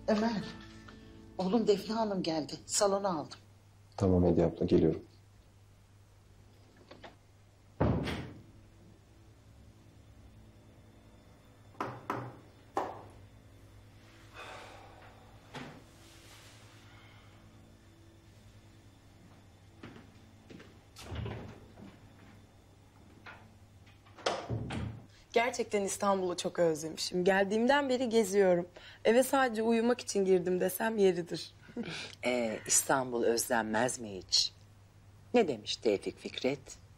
Ömer, oğlum Defne Hanım geldi. Salona aldım. Tamam Hediye abla, geliyorum. Gerçekten İstanbul'u çok özlemişim. Geldiğimden beri geziyorum. Eve sadece uyumak için girdim desem yeridir. İstanbul özlenmez mi hiç? Ne demiş Tevfik Fikret?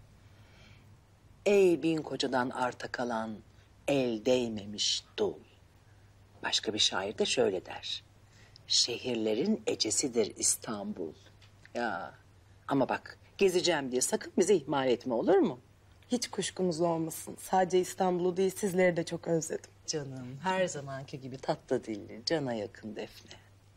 Ey bin kocadan arta kalan, el değmemiş dul. Başka bir şair de şöyle der. Şehirlerin ecesidir İstanbul. Ya ama bak, gezeceğim diye sakın bizi ihmal etme, olur mu? Hiç kuşkumuz olmasın. Sadece İstanbul'u değil sizleri de çok özledim. Canım, her zamanki gibi tatlı dilli, cana yakın Defne.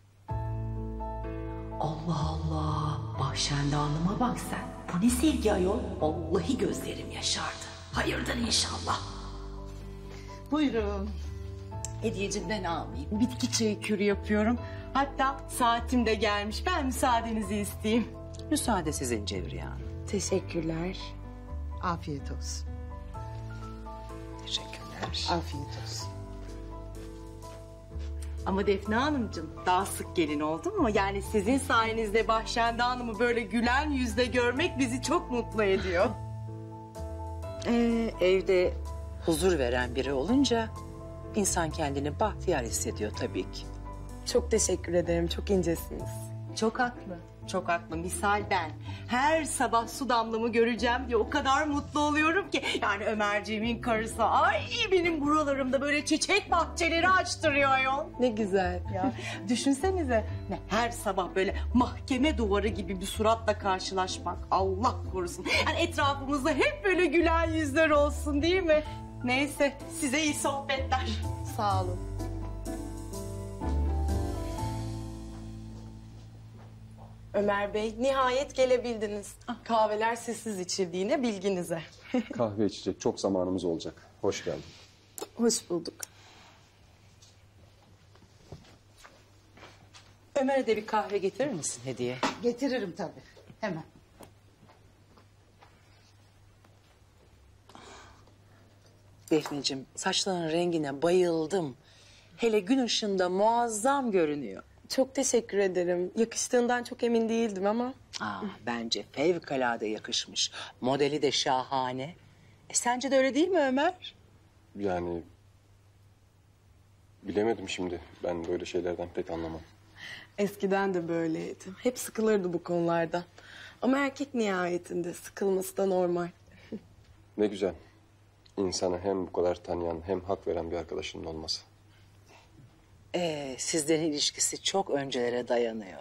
Allah Allah. Bahşende Hanım'a bak sen. Bu ne sevgi ayol? Vallahi gözlerim yaşardı. Hayırdır inşallah. Buyurun. Hediyeciğim ben almayayım. Bitki çayı kürü yapıyorum. Hatta saatim de gelmiş. Ben müsaadenizi isteyeyim. Müsaade sizin Cevriye Hanım. Teşekkürler. Afiyet olsun. Teşekkürler. Afiyet olsun. Ama Defne Hanımcığım daha sık gelin oldu mu? Yani sizin sayenizde Bahşende Hanım'ı böyle gülen yüzle görmek bizi çok mutlu ediyor. Evde huzur veren biri olunca insan kendini bahtiyar hissediyor tabii ki. Çok teşekkür ederim. Çok incesiniz. Çok haklı. Çok haklı. Misal ben her sabah su damlamı göreceğim diye o kadar mutlu oluyorum ki. Yani Ömerciğimin karısı ay benim buralarımda böyle çiçek bahçeleri açtırıyor ayol. Ne güzel. Ya düşünsenize her sabah böyle mahkeme duvarı gibi bir suratla karşılaşmak. Allah korusun. Yani etrafımızda hep böyle gülen yüzler olsun değil mi? Neyse size iyi sohbetler. Sağ olun. Ömer Bey, nihayet gelebildiniz. Kahveler sessiz içildiğine bilginize. Kahve içecek çok zamanımız olacak. Hoş geldin. Hoş bulduk. Ömer'e de bir kahve getirir misin Hediye? Getiririm tabii. Hemen. Defneciğim, saçlarının rengine bayıldım. Hele gün ışığında muazzam görünüyor. Çok teşekkür ederim. Yakıştığından çok emin değildim ama. Bence fevkalade yakışmış. Modeli de şahane. Sence de öyle değil mi Ömer? Yani bilemedim şimdi. Ben böyle şeylerden pek anlamam. Eskiden de böyleydi. Hep sıkılırdı bu konulardan. Ama erkek nihayetinde sıkılması da normal. Ne güzel. İnsanı hem bu kadar tanıyan hem hak veren bir arkadaşının olması. Sizlerin ilişkisi çok öncelere dayanıyor.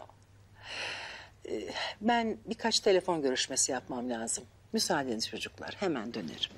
Ben birkaç telefon görüşmesi yapmam lazım. Müsaadeniz çocuklar, hemen dönerim.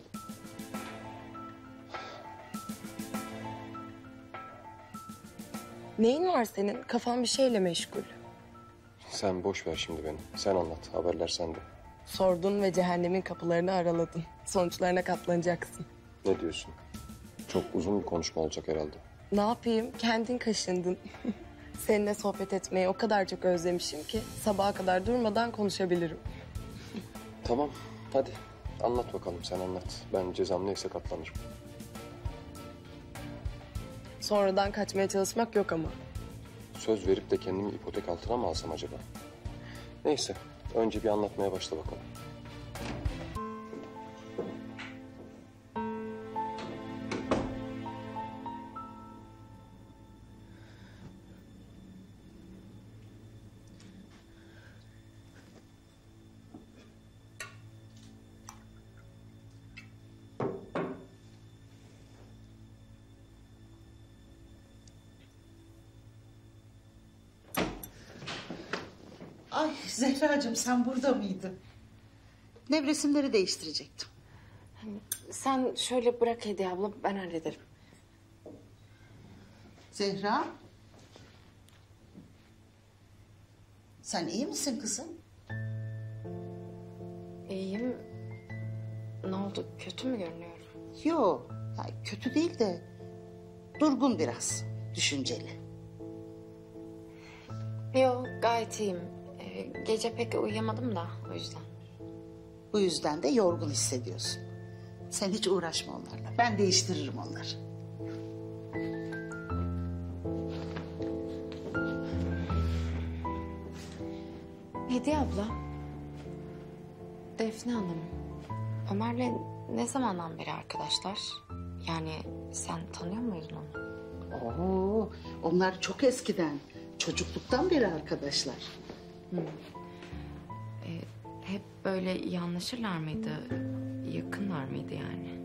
Neyin var senin? Kafan bir şeyle meşgul. Sen boş ver şimdi beni. Sen anlat. Haberler sende. Sordun ve cehennemin kapılarını araladın. Sonuçlarına katlanacaksın. Ne diyorsun? Çok uzun bir konuşma olacak herhalde. Ne yapayım? Kendin kaşındın. Seninle sohbet etmeyi o kadar çok özlemişim ki sabaha kadar durmadan konuşabilirim. Tamam. Hadi. Anlat bakalım. Sen anlat. Ben cezam neyse katlanırım. Sonradan kaçmaya çalışmak yok ama. Söz verip de kendimi ipotek altına mı alsam acaba? Neyse. Önce bir anlatmaya başla bakalım. Ay Zehracığım sen burada mıydın? Nevresimleri değiştirecektim. Sen şöyle bırak Hediye abla, ben hallederim. Zehra. Sen iyi misin kızım? İyiyim. Ne oldu? Kötü mü görünüyorum? Yok. Kötü değil de durgun biraz. Düşünceli. Yok, gayet iyiyim. Gece pek uyuyamadım da o yüzden. Bu yüzden de yorgun hissediyorsun. Sen hiç uğraşma onlarla. Ben değiştiririm onları. Hediye abla, Defne Hanım, Ömer'le ne zamandan beri arkadaşlar? Yani sen tanıyor muydun onu? Oo, onlar çok eskiden. Çocukluktan beri arkadaşlar. Hep böyle iyi anlaşırlar mıydı? Yakınlar mıydı yani?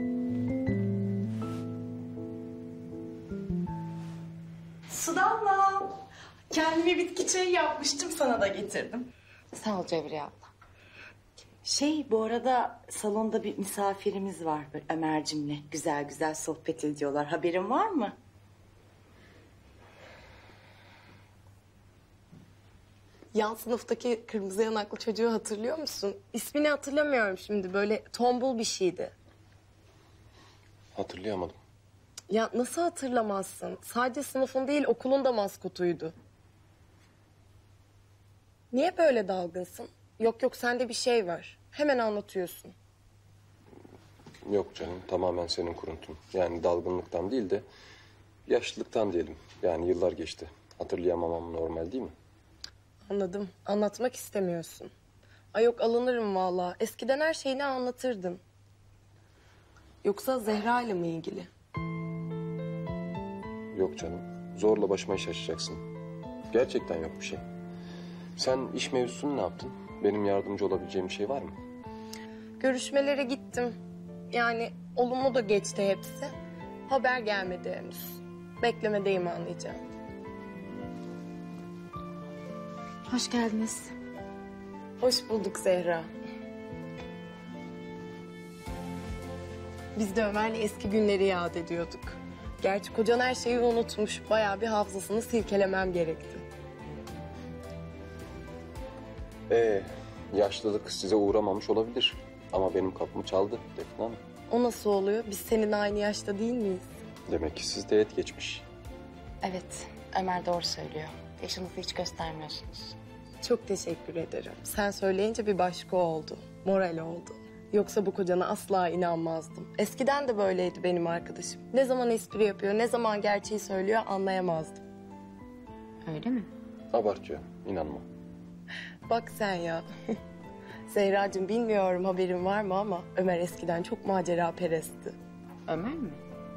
Suda abla. Kendime bitki çayı yapmıştım, sana da getirdim. Sağ ol Cevriye abla. Bu arada salonda bir misafirimiz var böyle Ömer'cimle. Güzel güzel sohbet ediyorlar. Haberin var mı? Yan sınıftaki kırmızı yanaklı çocuğu hatırlıyor musun? İsmini hatırlamıyorum şimdi. Böyle tombul bir şeydi. Hatırlayamadım. Ya nasıl hatırlamazsın? Sadece sınıfın değil okulun da maskotuydu. Niye böyle dalgınsın? Yok sende bir şey var. Hemen anlatıyorsun. Yok canım, tamamen senin kuruntun. Yani dalgınlıktan değil de yaşlılıktan diyelim. Yani yıllar geçti. Hatırlayamamam normal değil mi? Anladım. Anlatmak istemiyorsun. Ay yok alınırım vallahi. Eskiden her şeyini anlatırdın. Yoksa Zehra ile mi ilgili? Yok canım. Zorla başıma iş açacaksın. Gerçekten yok bir şey. Sen iş mevzusunu ne yaptın? Benim yardımcı olabileceğim bir şey var mı? Görüşmelere gittim. Yani olumlu da geçti hepsi. Haber gelmedi henüz. Beklemedeyim anlayacağım. Hoş geldiniz. Hoş bulduk Zehra. Biz de Ömer'le eski günleri yad ediyorduk. Gerçi kocan her şeyi unutmuş. Bayağı bir hafızasını silkelemem gerekti. Yaşlılık size uğramamış olabilir. Ama benim kapımı çaldı Defne Hanım. O nasıl oluyor? Biz seninle aynı yaşta değil miyiz? Demek ki sizde et geçmiş. Evet, Ömer doğru söylüyor. Yaşınızı hiç göstermiyorsunuz. Çok teşekkür ederim. Sen söyleyince bir başka oldu. Moral oldu. Yoksa bu kocana asla inanmazdım. Eskiden de böyleydi benim arkadaşım. Ne zaman espri yapıyor, ne zaman gerçeği söylüyor anlayamazdım. Öyle mi? Abartıyor, inanma. Bak sen ya. Zehracığım bilmiyorum haberin var mı ama Ömer eskiden çok maceraperestti. Ömer mi?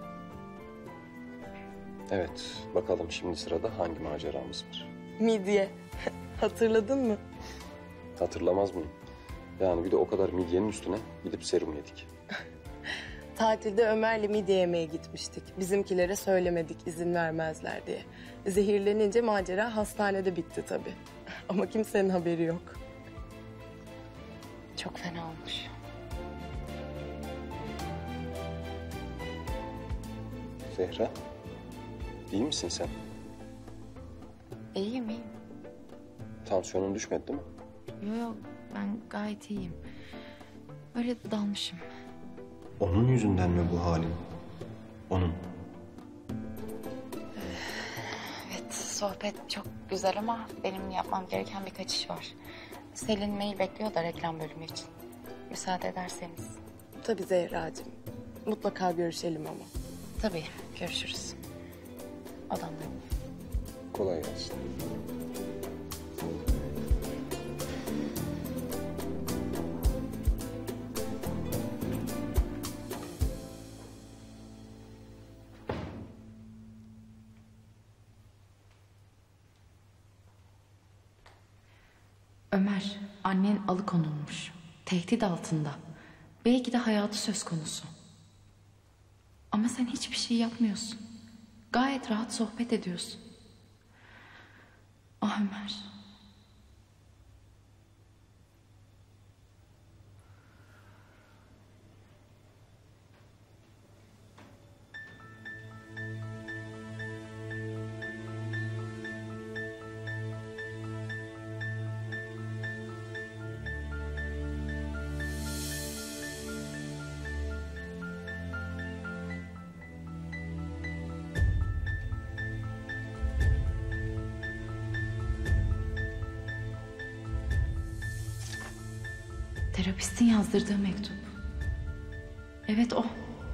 Evet, bakalım şimdi sırada hangi maceramız var? Midye. Hatırladın mı? Hatırlamaz mıyım? Yani bir de o kadar midyenin üstüne gidip serum yedik. Tatilde Ömer'le midye yemeye gitmiştik. Bizimkilere söylemedik izin vermezler diye. Zehirlenince macera hastanede bitti tabii. Ama kimsenin haberi yok. Çok fena olmuş. Zehra, iyi misin sen? İyiyim. Tansiyonun düşmedi değil mi? Yok, ben gayet iyiyim. Öyle dalmışım. Onun yüzünden mi bu halin? Onun. Evet, sohbet çok güzel ama benim yapmam gereken birkaç iş var. Selin mail bekliyor da reklam bölümü için. Müsaade ederseniz. Tabii Zehracığım. Mutlaka görüşelim ama. Tabii, görüşürüz. Odamdayım. Kolay gelsin. Ömer, annen alıkonulmuş. Tehdit altında. Belki de hayatı söz konusu. Ama sen hiçbir şey yapmıyorsun. Gayet rahat sohbet ediyorsun. Ah Ömer. Terapistin yazdırdığı mektup. Evet o.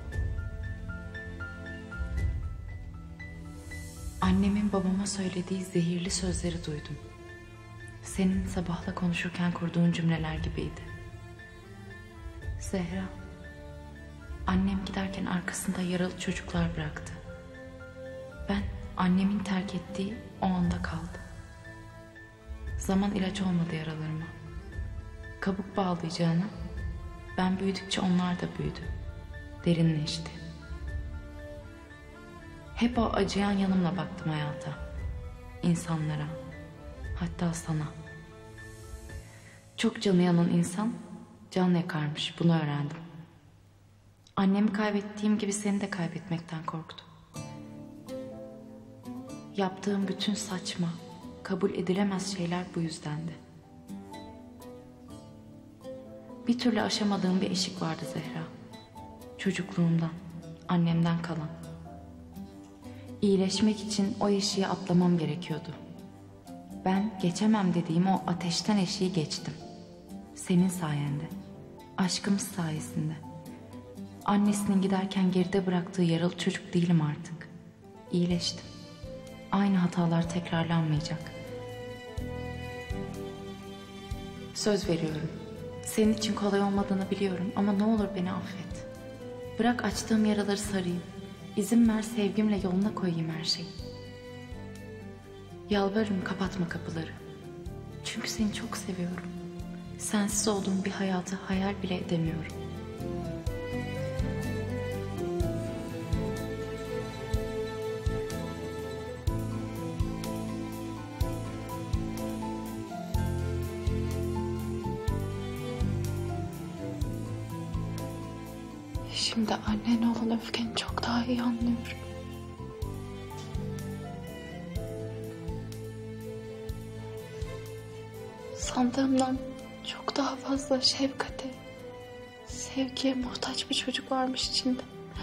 Annemin babama söylediği zehirli sözleri duydum. Senin sabahla konuşurken kurduğun cümleler gibiydi. Zehra, annem giderken arkasında yaralı çocuklar bıraktı. Ben annemin terk ettiği o anda kaldım. Zaman ilaç olmadı yaralarıma. Kabuk bağlayacağına, ben büyüdükçe onlar da büyüdü. Derinleşti. Hep o acıyan yanımla baktım hayata. İnsanlara, hatta sana. Çok canı yanan insan can yakarmış, bunu öğrendim. Annemi kaybettiğim gibi seni de kaybetmekten korktum. Yaptığım bütün saçma, kabul edilemez şeyler bu yüzdendi. Bir türlü aşamadığım bir eşik vardı Zehra. Çocukluğumdan, annemden kalan. İyileşmek için o eşiği atlamam gerekiyordu. Ben geçemem dediğim o ateşten eşiği geçtim. Senin sayende, aşkımız sayesinde. Annesinin giderken geride bıraktığı yaralı çocuk değilim artık. İyileştim. Aynı hatalar tekrarlanmayacak. Söz veriyorum. Senin için kolay olmadığını biliyorum ama ne olur beni affet. Bırak açtığım yaraları sarayım. İzin ver sevgimle yoluna koyayım her şeyi. Yalvarırım kapatma kapıları. Çünkü seni çok seviyorum. Sensiz olduğum bir hayatı hayal bile edemiyorum. Şimdi annene olan öfkeni çok daha iyi anlıyorum. Sandığımdan çok daha fazla şefkate, sevgiye muhtaç bir çocuk varmış içinde.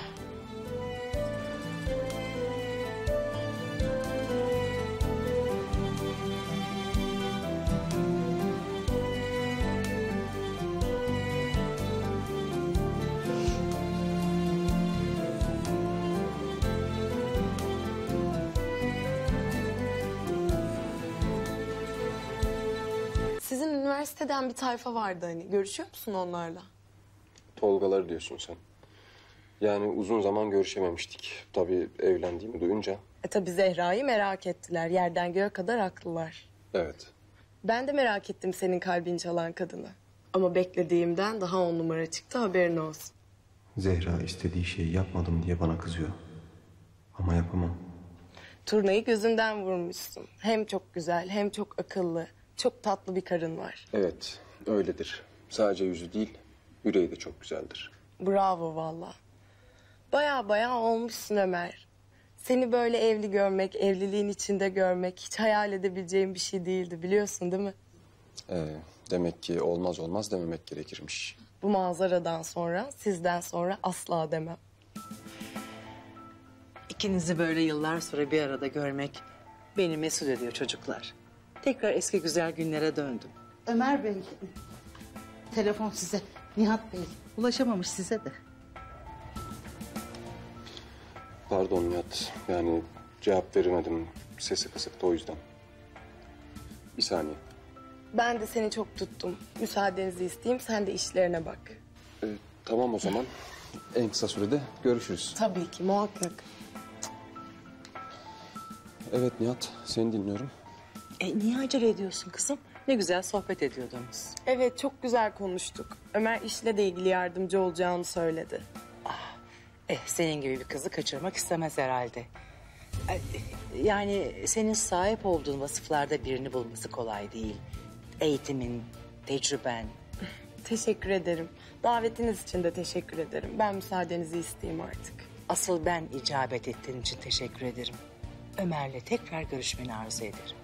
Sizin üniversiteden bir tayfa vardı hani. Görüşüyor musun onlarla? Tolgaları diyorsun sen. Yani uzun zaman görüşememiştik. Tabii evlendiğimi duyunca. Tabii Zehra'yı merak ettiler. Yerden göğe kadar haklılar. Evet. Ben de merak ettim senin kalbini çalan kadını. Ama beklediğimden daha 10 numara çıktı, haberin olsun. Zehra istediği şeyi yapmadım diye bana kızıyor. Ama yapamam. Turnayı gözünden vurmuşsun. Hem çok güzel hem çok akıllı. Çok tatlı bir karın var. Evet, öyledir. Sadece yüzü değil, yüreği de çok güzeldir. Bravo valla. Baya olmuşsun Ömer. Seni böyle evli görmek, evliliğin içinde görmek hiç hayal edebileceğim bir şey değildi, biliyorsun değil mi? Demek ki olmaz dememek gerekirmiş. Bu manzaradan sonra, sizden sonra asla demem. İkinizi böyle yıllar sonra bir arada görmek beni mesut ediyor çocuklar. Tekrar eski güzel günlere döndüm. Ömer Bey, telefon size. Nihat Bey ulaşamamış size de. Pardon Nihat, yani cevap veremedim. Sesi kısıktı o yüzden. Bir saniye. Ben de seni çok tuttum. Müsaadenizi isteyeyim, sen de işlerine bak. Tamam o zaman. En kısa sürede görüşürüz. Tabii ki, muhakkak. Evet Nihat, seni dinliyorum. Niye acele ediyorsun kızım? Ne güzel sohbet ediyordunuz. Evet, çok güzel konuştuk. Ömer işle de ilgili yardımcı olacağını söyledi. Senin gibi bir kızı kaçırmak istemez herhalde. Yani senin sahip olduğun vasıflarda birini bulması kolay değil. Eğitimin, tecrüben. Teşekkür ederim. Davetiniz için de teşekkür ederim. Ben müsaadenizi isteyeyim artık. Asıl ben icabet ettiğin için teşekkür ederim. Ömer'le tekrar görüşmeni arzu ederim.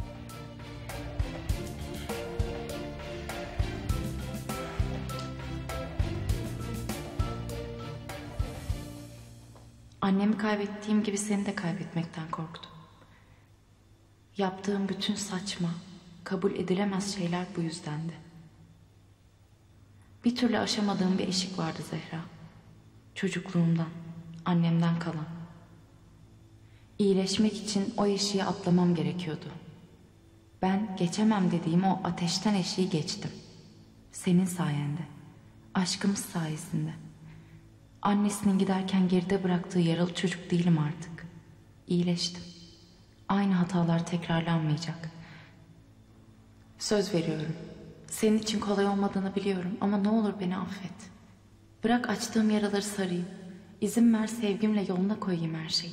Annemi kaybettiğim gibi seni de kaybetmekten korktum. Yaptığım bütün saçma, kabul edilemez şeyler bu yüzdendi. Bir türlü aşamadığım bir eşik vardı Zehra. Çocukluğumdan, annemden kalan. İyileşmek için o eşiği atlamam gerekiyordu. Ben geçemem dediğim o ateşten eşiği geçtim. Senin sayende, aşkımız sayesinde. Annesinin giderken geride bıraktığı yaralı çocuk değilim artık. İyileştim. Aynı hatalar tekrarlanmayacak. Söz veriyorum. Senin için kolay olmadığını biliyorum ama ne olur beni affet. Bırak açtığım yaraları sarayım. İzin ver sevgimle yoluna koyayım her şeyi.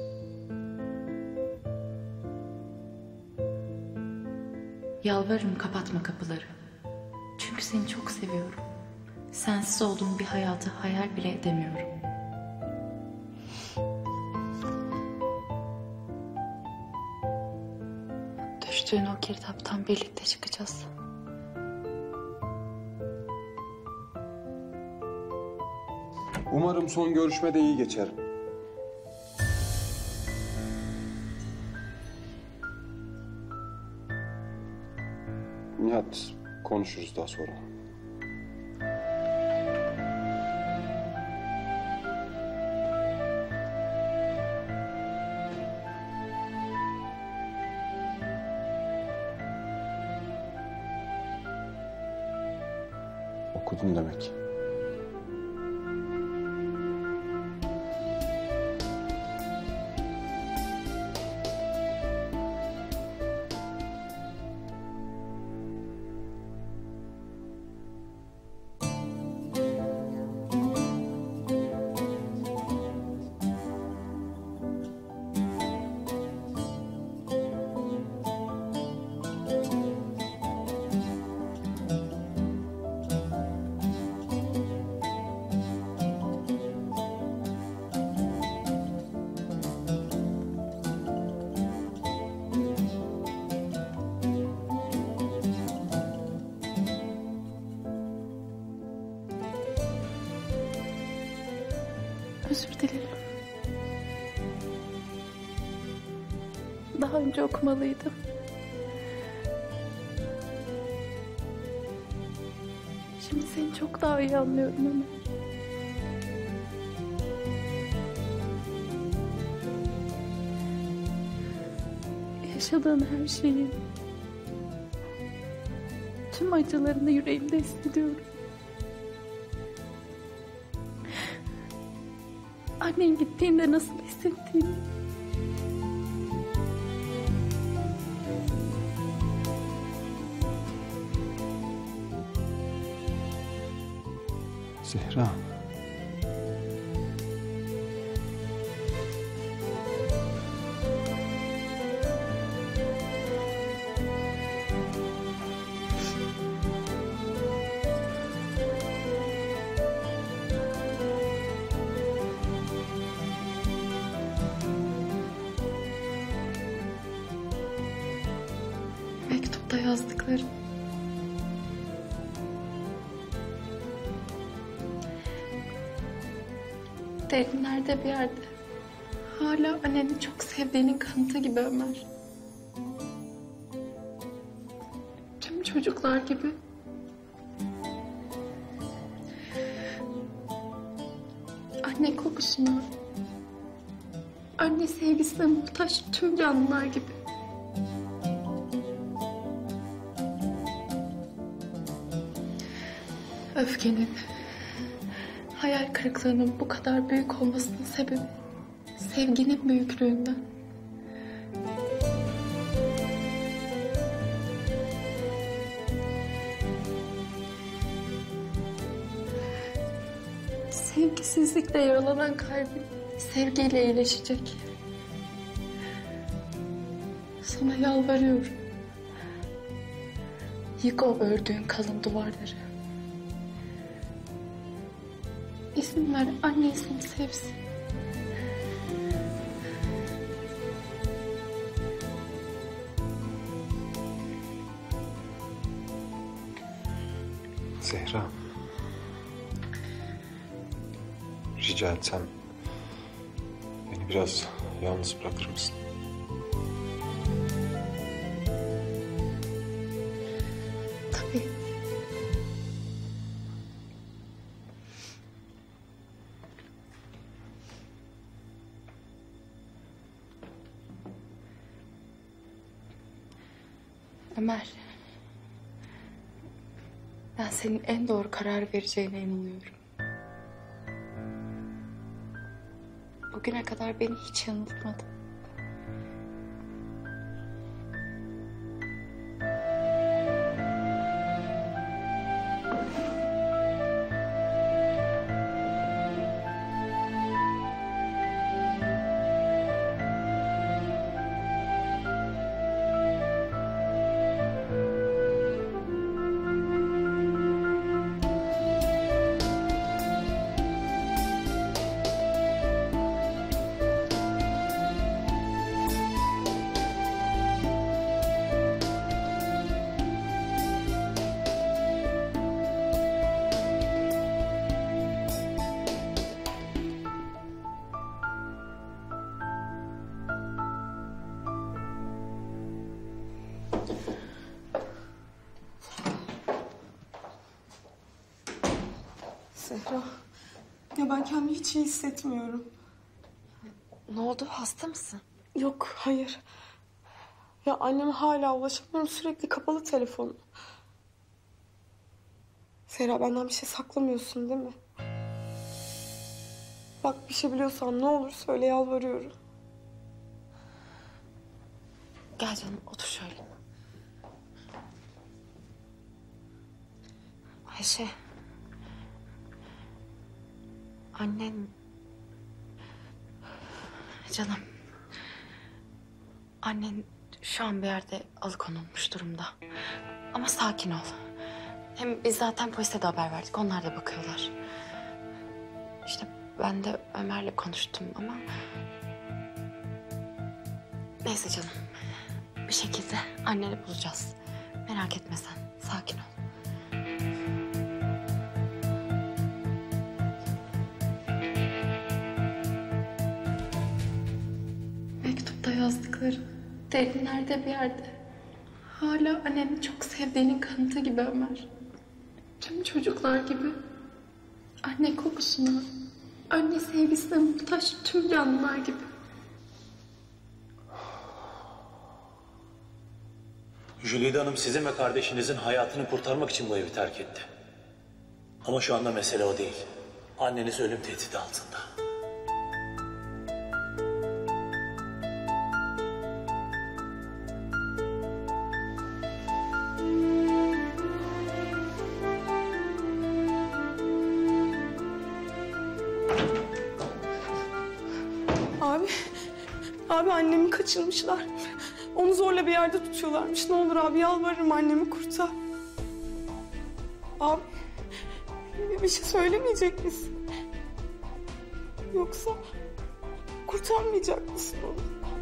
Yalvarırım kapatma kapıları. Çünkü seni çok seviyorum. Sensiz olduğum bir hayatı hayal bile edemiyorum. Düştüğün o girdaptan birlikte çıkacağız. Umarım son görüşme de iyi geçer. Nihat, konuşuruz daha sonra. Okudun demek. Özür dilerim. Daha önce okumalıydım. Şimdi seni çok daha iyi anlıyorum ama. Yaşadığın her şeyi, tüm acılarını yüreğimde hissediyorum. Annen gittiğinde nasıl hissettiğini. Zehra. Mektupta yazdıklarım. Derinlerde bir yerde hala anneni çok sevdiğinin kanıtı gibi Ömer. Tüm çocuklar gibi. Anne kokusuna, anne sevgisine muhtaç tüm canlılar gibi. Öfkenin, hayal kırıklığının bu kadar büyük olmasının sebebi sevginin büyüklüğünden. Sevgisizlikle yaralanan kalbim sevgiyle iyileşecek. Sana yalvarıyorum. Yık o ördüğün kalın duvarları. İzin ver annen seni sevsin. Zehra. Rica etsem beni biraz yalnız bırakır mısın? Tabii. Ömer. Ben senin en doğru karar vereceğine inanıyorum. Bugüne kadar beni hiç yanıltmadın. Zehra, ya ben kendimi hiç iyi hissetmiyorum. Ne oldu? Hasta mısın? Yok, hayır. Ya anneme hala ulaşamıyorum. Sürekli kapalı telefonu. Zehra, benden bir şey saklamıyorsun değil mi? Bak, bir şey biliyorsan ne olur söyle, yalvarıyorum. Gel canım, otur şöyle. Ayşe. Annen... Canım. Annen şu an bir yerde alıkonulmuş durumda. Ama sakin ol. Hem biz zaten polise de haber verdik. Onlar da bakıyorlar. İşte ben de Ömer'le konuştum ama... Neyse canım. Bir şekilde anneni bulacağız. Merak etme sen. Sakin ol. Mektupta yazdıkları derinlerde bir yerde. Hala annemi çok sevdiğinin kanıtı gibi Ömer. Tüm çocuklar gibi. Anne kokusuna, anne sevgisine muhtaç tüm canlılar gibi. Jülide Hanım sizin ve kardeşinizin hayatını kurtarmak için bu evi terk etti. Ama şu anda mesele o değil. Anneniz ölüm tehdidi altında. Abi annemi kaçırmışlar. Onu zorla bir yerde tutuyorlarmış. Ne olur abi, yalvarırım, annemi kurtar. Abi, bir şey söylemeyecek misin? Yoksa kurtarmayacak mısın onu?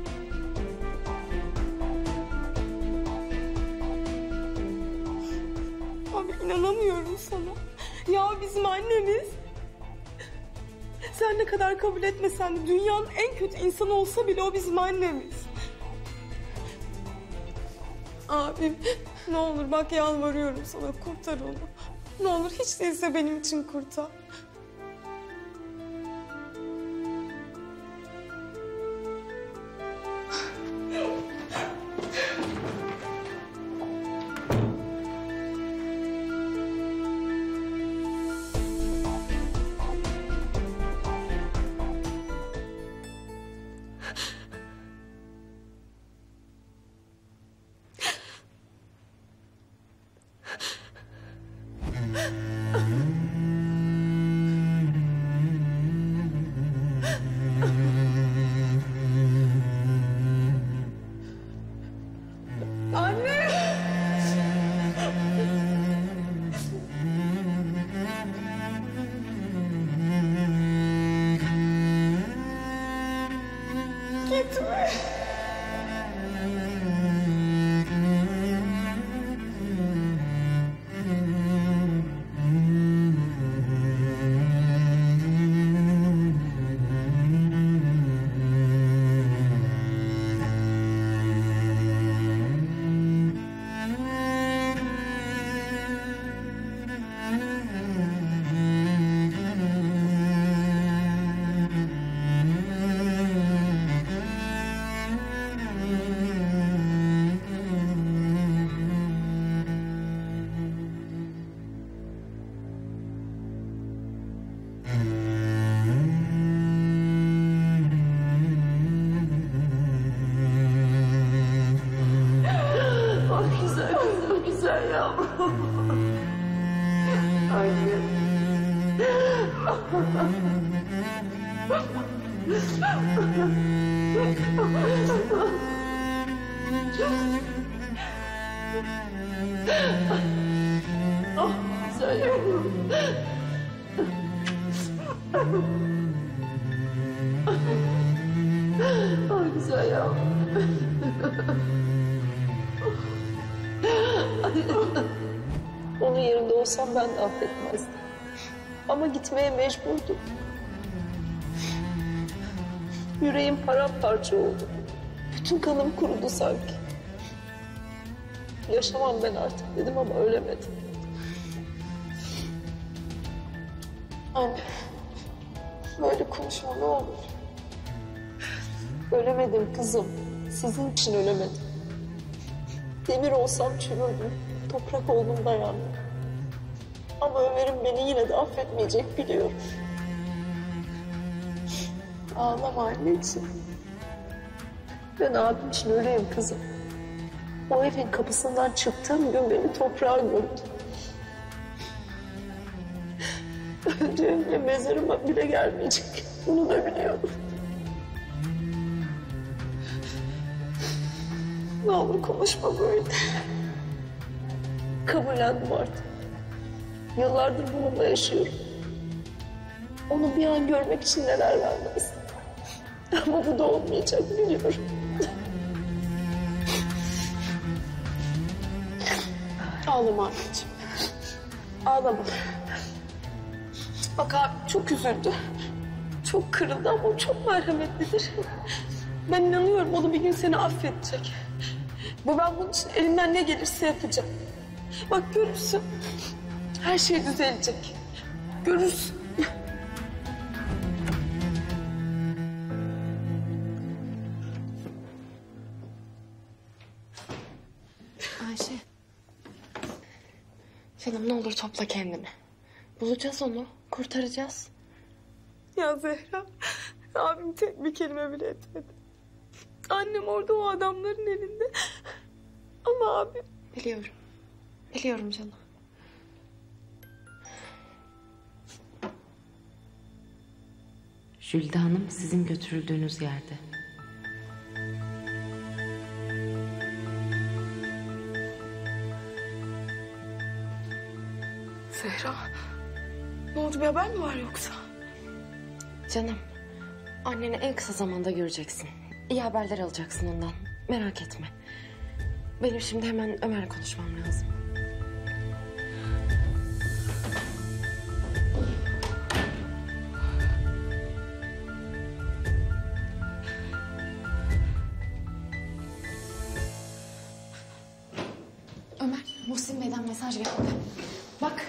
Abi inanamıyorum sana. Ya bizim annemiz... Sen ne kadar kabul etmesen de dünyanın en kötü insanı olsa bile o bizim annemiz. Abim, ne olur bak, yalvarıyorum sana, kurtar onu. Ne olur hiç değilse benim için kurtar. Onun yerinde olsam ben de affetmezdim. Ama gitmeye mecburdum. Yüreğim paramparça oldu. Bütün kanım kurudu sanki. Yaşamam ben artık dedim ama ölemedim. Anne, böyle konuşma ne olur. Ölemedim kızım. Sizin için ölemedim. Demir olsam çürürdüm. Toprak oldum dayandım. Ama Ömer'im beni yine de affetmeyecek biliyorum. Ağlama anneciğim. Ben abim için öleyim kızım. O evin kapısından çıktığım gün beni toprağa gömdü. Öldüğümde mezarıma bile gelmeyecek. Bunu da biliyorum. Ne olur konuşma böyle. Kabullendim artık. Yıllardır bununla yaşıyorum. Onu bir an görmek için neler vermez. Ama bu da olmayacak biliyorum. Ağlama anneciğim. Ağlama. Bak abi çok üzüldü. Çok kırıldı ama o çok merhametlidir. Ben inanıyorum onu bir gün seni affedecek. Ben bunun için elimden ne gelirse yapacağım. Bak görürsün. Her şey düzelecek. Görürsün. Ayşe. Canım ne olur topla kendini. Bulacağız onu. Kurtaracağız. Ya Zehra, abim tek bir kelime bile etmedi. Annem orada o adamların elinde. Ama abim... Biliyorum. Biliyorum canım. Jülde Hanım sizin götürüldüğünüz yerde. Zehra, ne oldu bir haber mi var yoksa? Canım, anneni en kısa zamanda göreceksin. İyi haberler alacaksın ondan. Merak etme. Benim şimdi hemen Ömer'le konuşmam lazım. Ömer, Muhsin Bey'den mesaj geldi. Bak.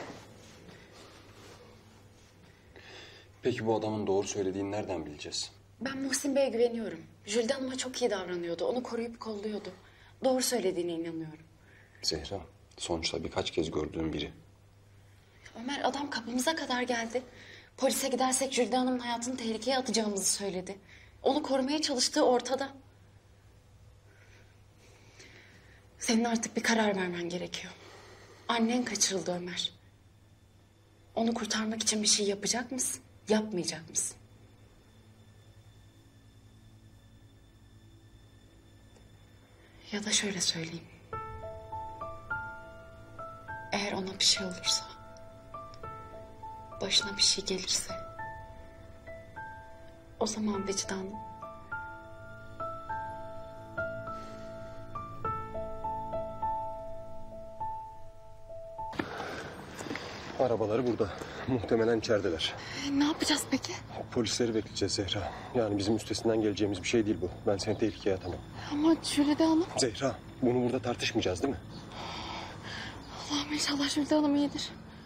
Peki bu adamın doğru söylediğini nereden bileceğiz? Ben Muhsin Bey'e güveniyorum. Jülde Hanım'a çok iyi davranıyordu. Onu koruyup kolluyordu. Doğru söylediğine inanıyorum. Zehra, sonuçta birkaç kez gördüğüm biri. Ömer adam kapımıza kadar geldi. Polise gidersek Jülde Hanım'ın hayatını tehlikeye atacağımızı söyledi. Onu korumaya çalıştığı ortada. Senin artık bir karar vermen gerekiyor. Annen kaçırıldı Ömer. Onu kurtarmak için bir şey yapacak mısın? Yapmayacak mısın? Ya da şöyle söyleyeyim. Eğer ona bir şey olursa, başına bir şey gelirse, o zaman vicdanın Arabaları burada. Muhtemelen içerideler. Ne yapacağız peki? Polisleri bekleyeceğiz Zehra. Yani bizim üstesinden geleceğimiz bir şey değil bu. Ben seni tehlikeye atamam. Ama Jülde Hanım... Zehra, bunu burada tartışmayacağız değil mi? Allah'ım inşallah Jülde Hanım iyidir.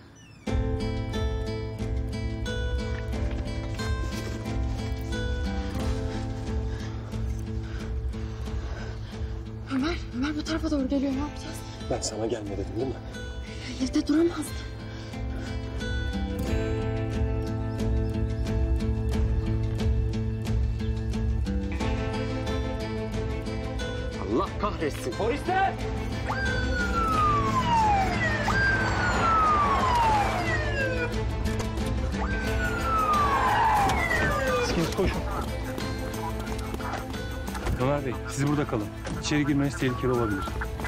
Ömer bu tarafa doğru geliyor. Ne yapacağız? Ben sana gelme dedim değil mi? Evde duramazdı. Allah kahretsin. Polisler! koşun. Ömer Bey, siz burada kalın. İçeri girmeniz tehlikeli olabilir.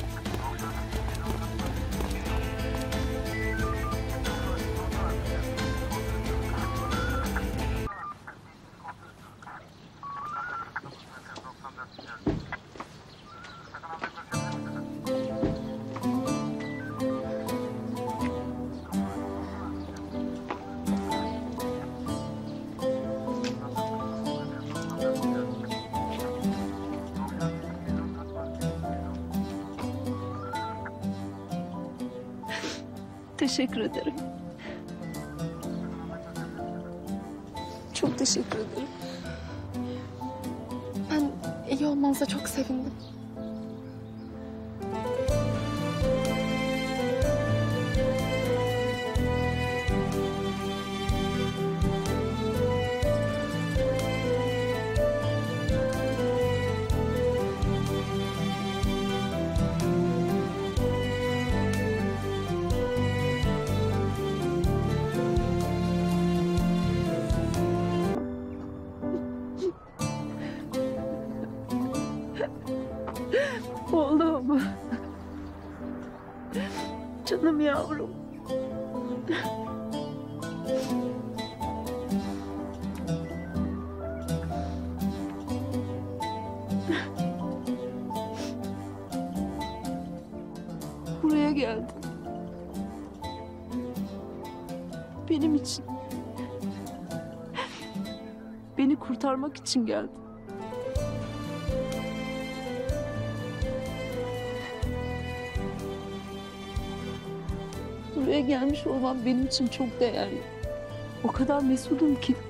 Teşekkür ederim. Çok teşekkür ederim. Ben iyi olmanıza çok sevindim. Oğlum. Canım yavrum. Buraya geldim. Benim için. Beni kurtarmak için geldim. Buraya gelmiş olmam benim için çok değerli. O kadar mesudum ki.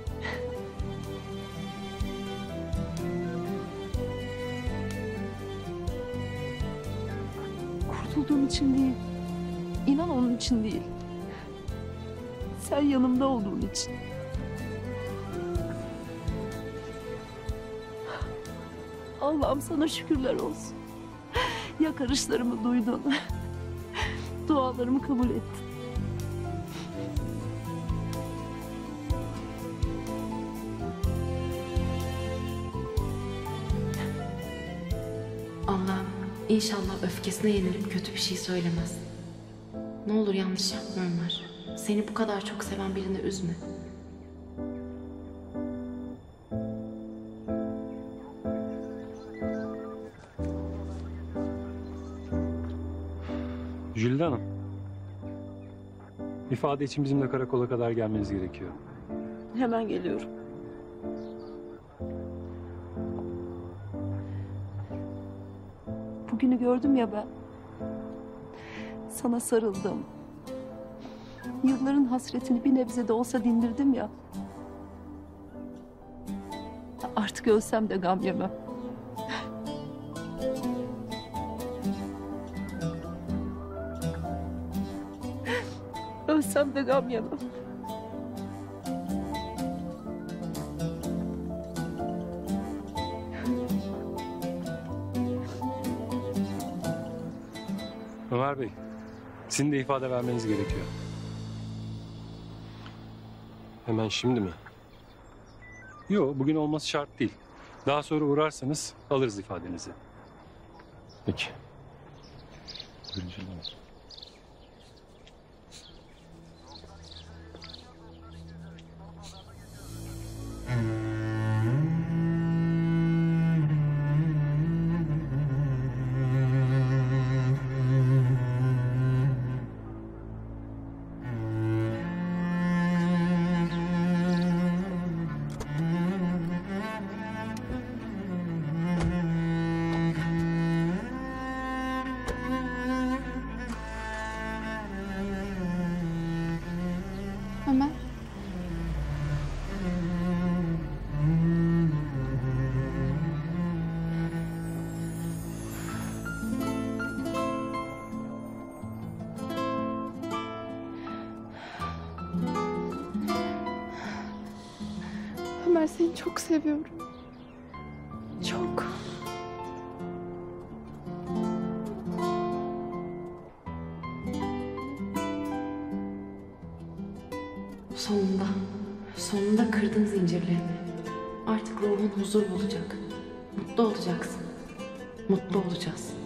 Kurtulduğum için değil. İnan onun için değil. Sen yanımda olduğun için. Allah'ım sana şükürler olsun. Yakarışlarımı duydun. Dualarımı kabul ettin. Allah'ım inşallah öfkesine yenilip kötü bir şey söylemez. Ne olur yanlış yapma Ömer. Seni bu kadar çok seven birini üzme. Jülide Hanım. İfade için bizimle karakola kadar gelmeniz gerekiyor. Hemen geliyorum. Bugünü gördüm ya ben. Sana sarıldım. Yılların hasretini bir nebze de olsa dindirdim ya. Artık ölsem de gam yemem. Ölsem de gam yemem. Ömer Bey, sizin de ifade vermeniz gerekiyor. Hemen şimdi mi? Yok, bugün olması şart değil. Daha sonra uğrarsanız alırız ifadenizi. Peki. Buyurun Jülide Hanım. Ömer. Ömer seni çok seviyorum. Çok. Sonunda kırdın zincirlerini. Artık ruhun huzur bulacak. Mutlu olacaksın. Mutlu olacağız.